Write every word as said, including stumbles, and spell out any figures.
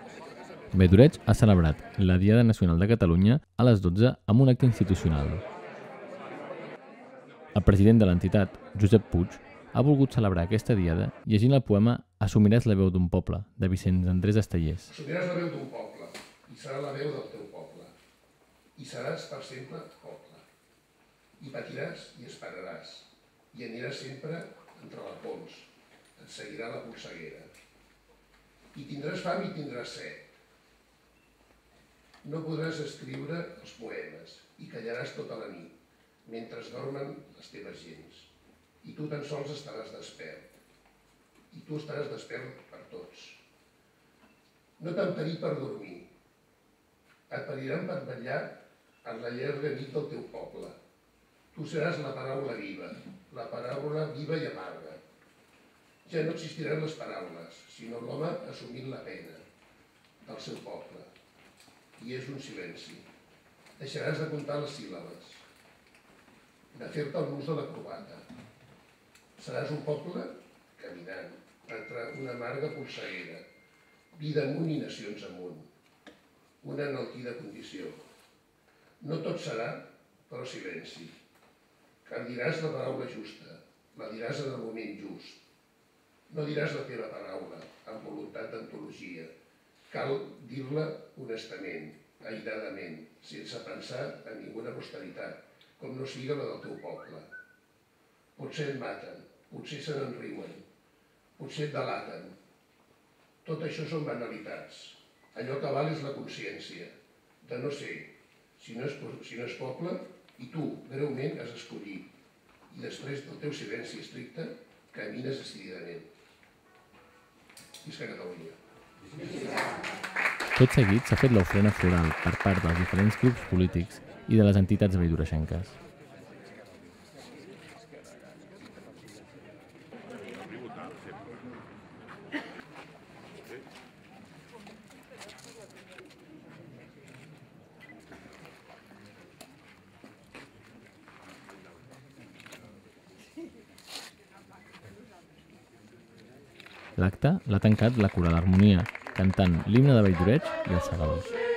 Valldoreig ha celebrat la Diada Nacional de Catalunya a les dotze amb un acte institucional. El president de l'entitat, Josep Puig, ha volgut celebrar aquesta diada llegint el poema Assumiràs la veu d'un poble, de Vicenç Andrés Estellés. Assumiràs la veu d'un poble, i serà la veu del teu poble. I seràs per sempre poble. I patiràs i esperaràs. I aniràs sempre entre la pols. Et seguirà la polseguera. I tindràs fam i tindràs set. No podràs escriure els poemes i callaràs tota la nit, mentre dormen les teves gens. I tu tan sols estaràs despert. I tu estaràs despert per tots. No t'han parit per dormir. Et pariran per vetllar en la llarga nit del teu poble. Tu seràs la paraula viva, la paraula viva i amarga. Ja no existiran les paraules, sinó l'home assumint la pena del seu poble. I és un silenci. Deixaràs de comptar les síl·labes, de fer-te el nus de la corbata. Seràs un poble caminant entre una amarga polseguera, vida amunt i nacions amunt, una enaltida condició. No tot serà, però silenci. Car diràs la paraula justa, la diràs en el moment just. No diràs la teva paraula amb voluntat d'antologia. Cal dir-la honestament, airadament, sense pensar en ninguna posteritat, com no siga la del teu poble. Potser et maten, potser se n'enriuen, potser et delaten. Tot això són banalitats. Allò que val és la consciència, de no ser, si no és, si no és poble, i tu, greument, has escollit. I després del teu silenci estricte, camines decididament. Visca Catalunya. Tot seguit s'ha fet l'ofrena floral per part dels diferents grups polítics i de les entitats valldoreixenques. L'acte l'ha tancat la Coral Harmonia, cantant l'himne de Valldoreig i els segadors.